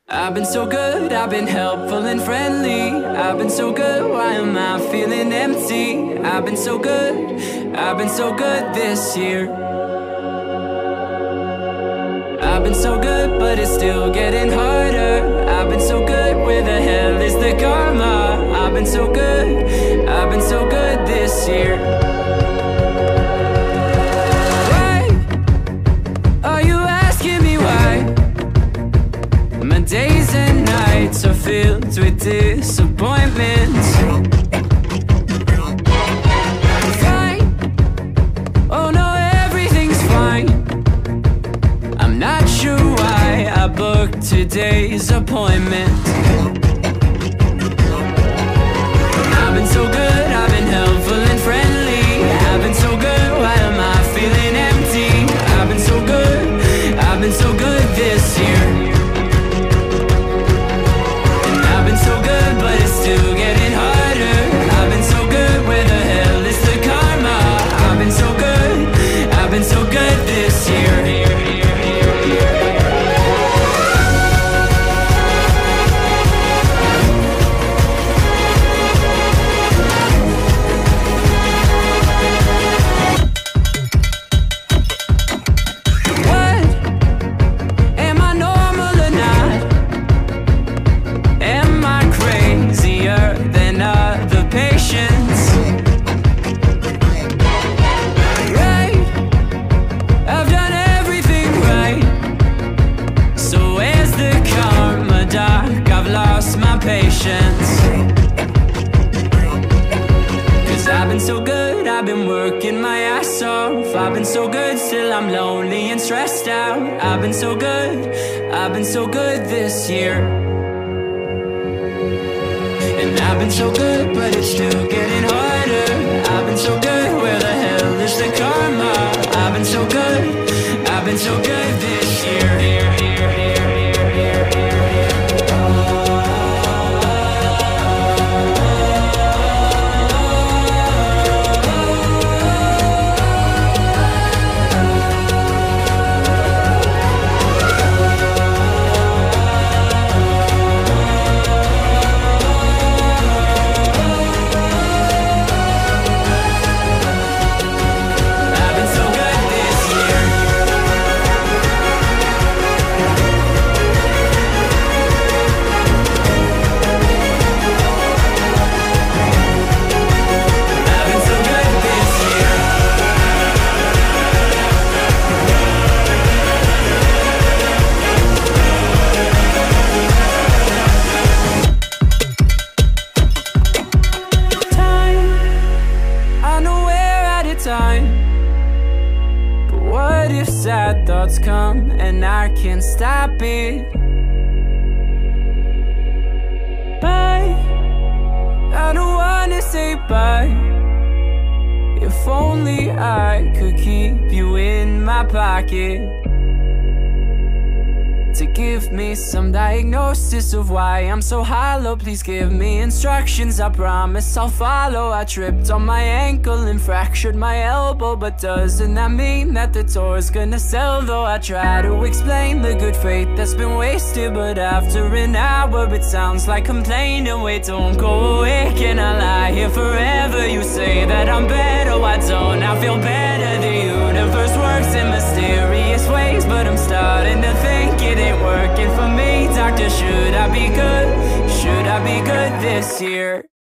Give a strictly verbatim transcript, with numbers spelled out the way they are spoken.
I've been so good, I've been helpful and friendly. I've been so good, why am I feeling empty? I've been so good, I've been so good this year. I've been so good, but it's still getting harder. I've been so good, where the hell is the karma? I've been so good, I've been so good this year. My days and nights are filled with disappointments. Fine, oh no, everything's fine. I'm not sure why I booked today's appointment. I've been so good, I've been helpful and friendly. I've been so good, why am I feeling empty? I've been so good, I've been so good this year. But it's still getting harder. I've been so good, where the hell is the karma? I've been so good, I've been so good this year. Cause I've been so good, I've been working my ass off. I've been so good, still I'm lonely and stressed out. I've been so good, I've been so good this year. And I've been so good, but it's still getting harder. I've been so good, where the hell is the karma? I've been so good, I've been so good this year. But what if sad thoughts come and I can't stop it? Bye, I don't wanna say bye. If only I could keep you in my pocket, to give me some diagnosis of why I'm so hollow. Please give me instructions, I promise I'll follow. I tripped on my ankle and fractured my elbow, but doesn't that mean that the tour's gonna sell though? I try to explain the good faith that's been wasted, but after an hour it sounds like complaining. Wait, don't go away, can I lie here forever? You say that I'm better, why don't I feel better? The universe works in mysterious ways, but I'm starting to think it ain't working for me. Doctor, should I be good? Should I be good this year?